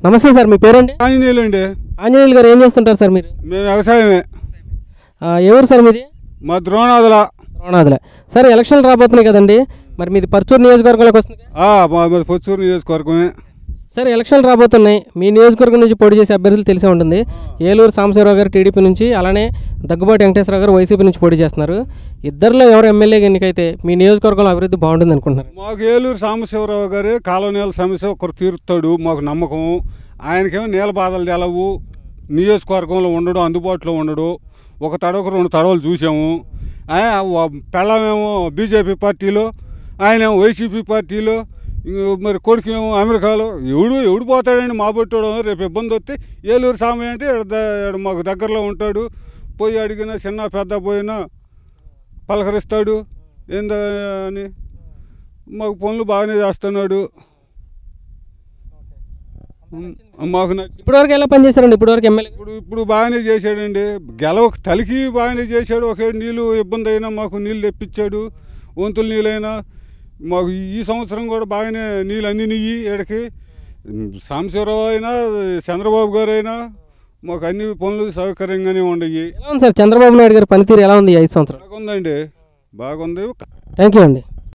నమస్తే సార్, మీ పేరండి? ఆంజనేయులు అండి. ఆంజనేయులు గారు ఏం చేస్తుంటారు సార్ మీరు? మేము వ్యవసాయమే. ఎవరు సార్ మీది? మా ద్రోణాదుల. ద్రోణాదుల. సార్ ఎలక్షన్లు రాబోతున్నాయి కదండి, మరి మీది పర్చూరు నియోజకవర్గంలోకి వస్తుంది? మాది పొచ్చూరు నియోజకవర్గమే. సార్ ఎలక్షన్లు రాబోతున్నాయి, మీ నియోజకవర్గం నుంచి పోటీ చేసే అభ్యర్థులు తెలిసే ఉంటుంది. ఏలూరు సాంబశివరావు గారు టీడీపీ నుంచి, అలానే దగ్గుబాటి వెంకటేశ్వరరావు గారు వైసీపీ నుంచి పోటీ చేస్తున్నారు. ఇద్దరిలో ఎవరు ఎమ్మెల్యేగా ఎన్నికైతే మీ నియోజకవర్గంలో అభివృద్ధి బాగుంటుంది అనుకుంటున్నారు? మాకు ఏలూరు సాంబశివరావు గారు కాలనీల సమస్య ఒకరు తీరుతాడు, మాకు నమ్మకం. ఆయనకేమో నీళ్ళ బాధలు తెలవు, నియోజకవర్గంలో ఉండడు, అందుబాటులో ఉండడు. ఒక తడవకు 2 తడవలు చూసాము. పెళ్ళమేమో బీజేపీ పార్టీలో, ఆయనేమో వైసీపీ పార్టీలో, మరి కొడుకేమో అమెరికాలో. ఎవడు పోతాడండి మా బొట్టోడు? రేపు ఇబ్బంది వస్తే ఏలూరు సామి అంటే మాకు దగ్గరలో ఉంటాడు. పోయి అడిగినా చిన్న పెద్ద పోయినా పలకరిస్తాడు. ఏందని మాకు పనులు బాగానే చేస్తున్నాడు. మాకు నచ్చి ఇప్పటివరకు ఎలా పనిచేశారండి? ఇప్పటివరకు ఎమ్మెల్యే ఇప్పుడు బాగానే చేశాడండి. గెలవకు తలికి బాగానే చేశాడు. ఒకే నీళ్ళు ఇబ్బంది అయినా మాకు నీళ్ళు తెప్పించాడు. వంతుల నీళ్ళైనా మాకు ఈ సంవత్సరం కూడా బాగానే నీళ్ళు అందినయ్యి. ఈడకి సాంబశివరావు అయినా చంద్రబాబు గారు అయినా మాకు అన్ని పనులు సౌకర్యంగానే ఉండయి. ఎలా ఉంది సార్ చంద్రబాబు నాయుడు గారి పనితీరు ఎలా ఉంది 5 సంవత్సరాలు? బాగుందండి, బాగుంది. థ్యాంక్ యూ అండి.